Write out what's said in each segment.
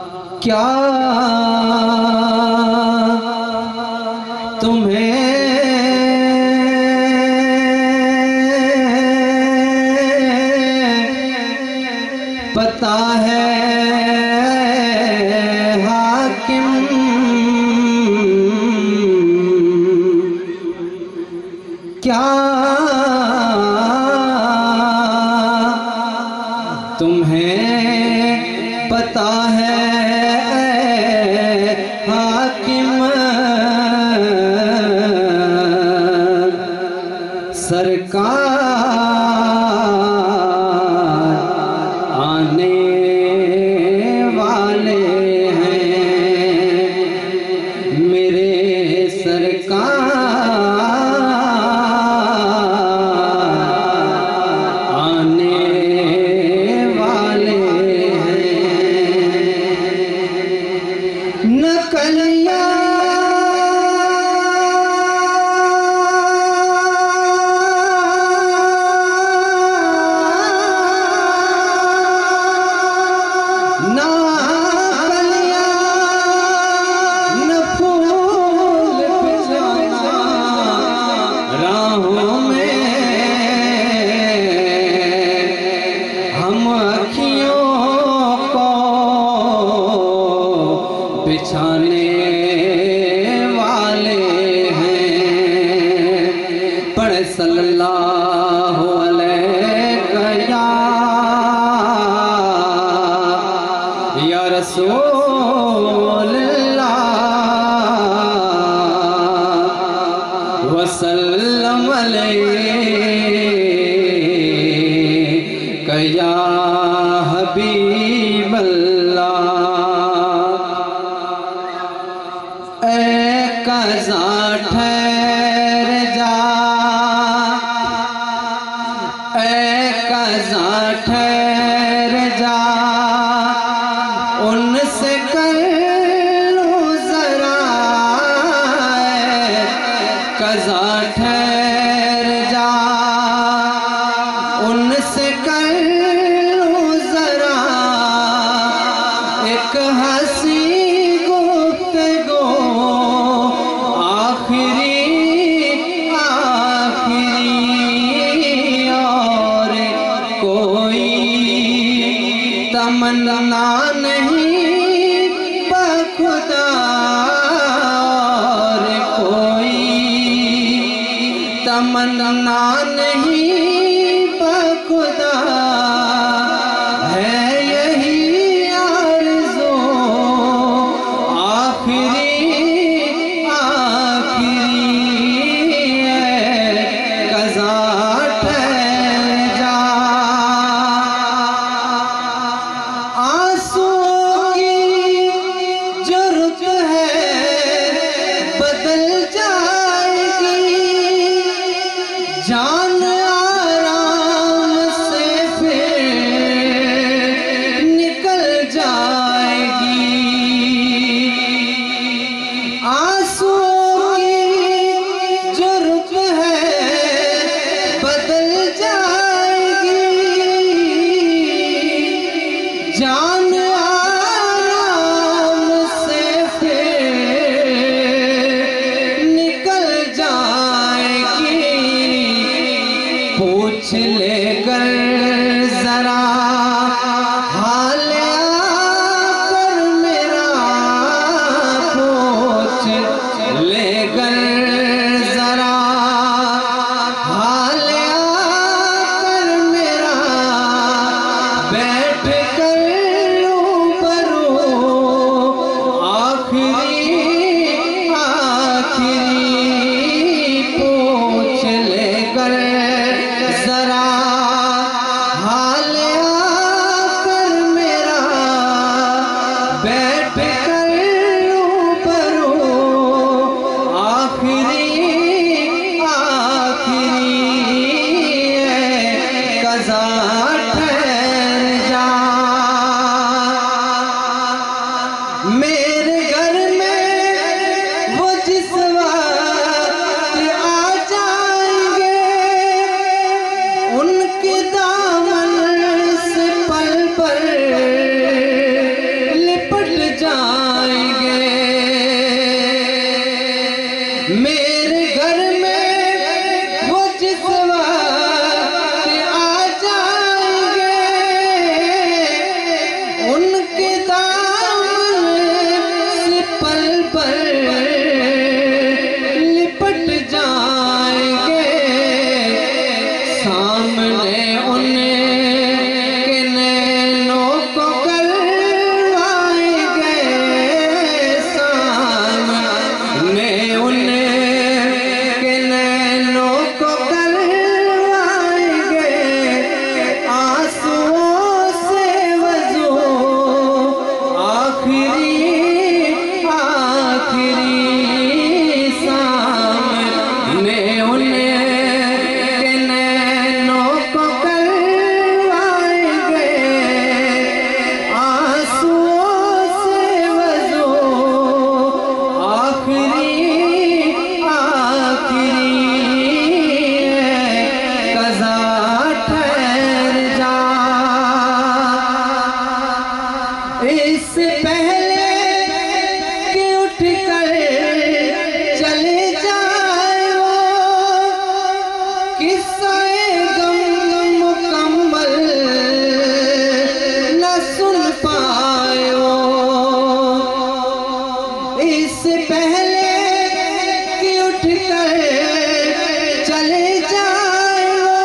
क्या तुम्हें पता है हाकिम, क्या तुम्हें पता है हाकिम, सरकार आने वाले हैं, मेरे सरकार आने वाले हैं। नकलिया बिछाने वाले हैं। पढ़ सल्लल्लाहु अलैहि या रसूल अल्लाह वसल्लम अलैहि या हबीब अल्लाह। कज़ा ठहर जा, कज़ा ठहर जा, उनसे कर लो ज़रा, कज़ा ठहर जा, उनसे कर लो ज़रा, एक हंसी तमन्ना नहीं बखुदा और कोई तमन्ना नहीं बखुदा है, यही आरज़ू आखिरी है, कज़ा जान आराम से फिर निकल जाएगी, आंसुओं की ज़रूरत है बदल जाएगी, जान आराम से फिर निकल जाएगी। पूछ ले कर जरा हाल आकर मेरा, पूछ ले कर जरा हाल आकर मेरा, बैठ कर रूबरू आखिरी पूछ ले कर जरा हाल आकर मेरा, बैठ कर रूबरू आखिरी है, कज़ा ठहर जा। मेरे घर में वो जिस वक्त आ जाएंगे, उनके दामन से पल पल लिपट मेरे घर में वो जिस वक्त आ जाएंगे, उनके दामन से पल पल लिपट जाएंगे। सामने उनके नैनों को गलवाएंगे, सामने उनके नैनों को गलवाएंगे। आंसुओं से वज़ू आखिरी आखिरी, सामने उनके नैनों को गलवाएंगे। आंसुओं से वज़ू आखिरी आखिरी, क़ज़ा ठहर जा। इससे पहले कि उठ कर चले जाए वो, किस्सा-ए गम मुकम्मल न सुन पाए वो। इससे पहले कि उठ कर चले जाए वो,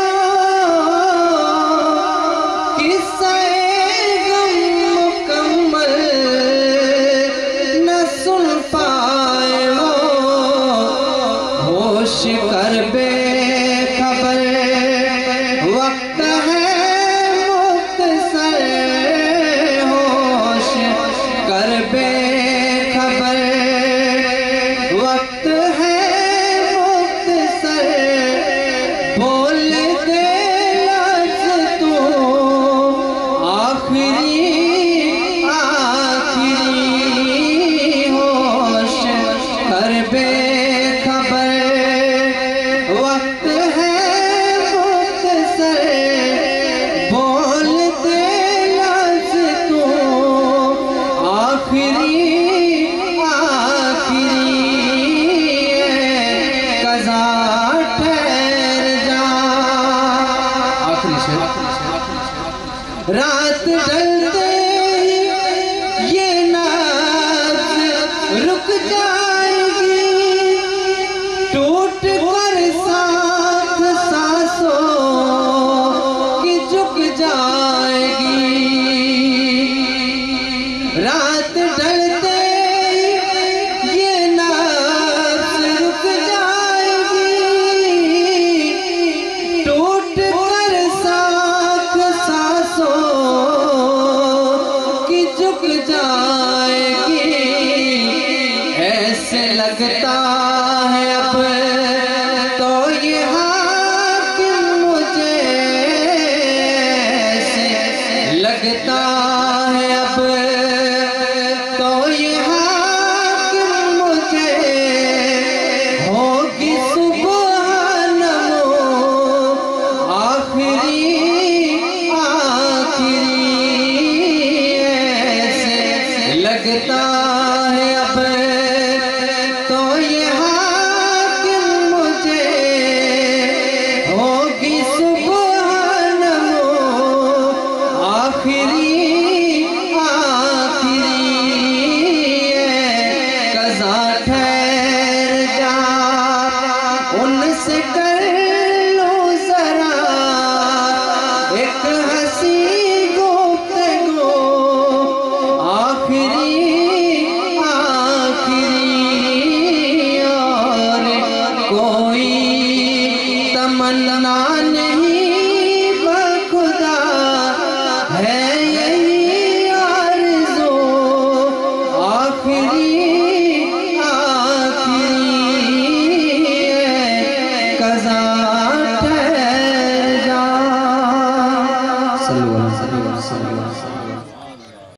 किस्सा-ए गम मुकम्मल न सुन पाए वो। होश कर बेखबर वक्त है मुख्तसर, होश कर बेखबर वक्त है मुख्तसर। बोल दे लफ्ज़ तू आखिरी आखिरी, होश कर बेखबर वक्त है मुख्तसर। बोल दे लफ्ज़ तू आखिरी आखिरी, क़ज़ा ठहर जा। आखिरी शेर। रात ढलते ही ये नाज़ रुक जाएगी, टूट कर साथ सांसों की झुक जाएगी। रात ढलते ही ये नाज़ रुक जाएगी, टूट कर साथ सांसों की झुक जाएगी। ऐसे लगता है अब तो ये हाकिम मुझे, ऐसे लगता है अब तो ये हाकिम मुझे। होगी सुबह नमो आखिरी आखिरी, ऐसे लगता है अब तो ये हाकिम मुझे। होगी सुबह नमो आखिरी आखिरी, क़ज़ा ठहर जा। उनसे कर लो ज़रा एक हंसी गुफ्तगू आखिरी आखिरी, और कोई तमन्ना नहीं